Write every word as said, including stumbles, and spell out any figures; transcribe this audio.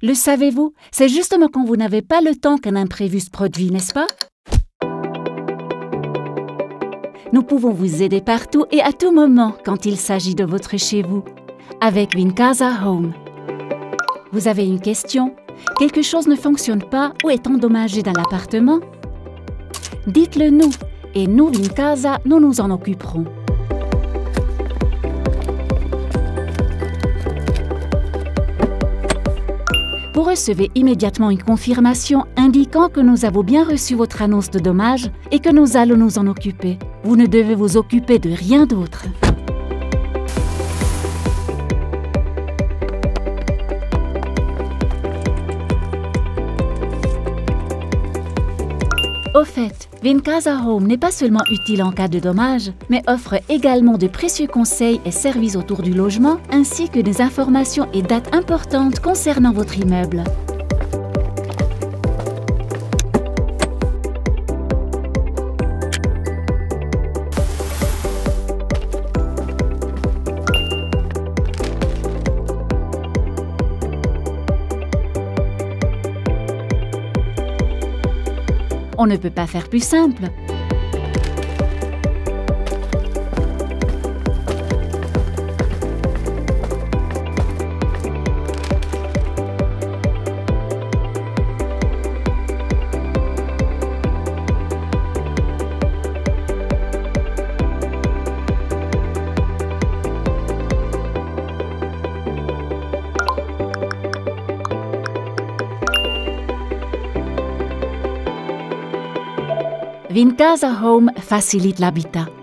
Le savez-vous? C'est justement quand vous n'avez pas le temps qu'un imprévu se produit, n'est-ce pas? Nous pouvons vous aider partout et à tout moment quand il s'agit de votre chez-vous, avec Wincasa Home. Vous avez une question? Quelque chose ne fonctionne pas ou est endommagé dans l'appartement? Dites-le nous et nous, Wincasa, nous nous en occuperons. Vous recevez immédiatement une confirmation indiquant que nous avons bien reçu votre annonce de dommages et que nous allons nous en occuper. Vous ne devez vous occuper de rien d'autre. Au fait, Wincasa Home n'est pas seulement utile en cas de dommages, mais offre également de précieux conseils et services autour du logement, ainsi que des informations et dates importantes concernant votre immeuble. On ne peut pas faire plus simple. Wincasa Home facilite l'habitat.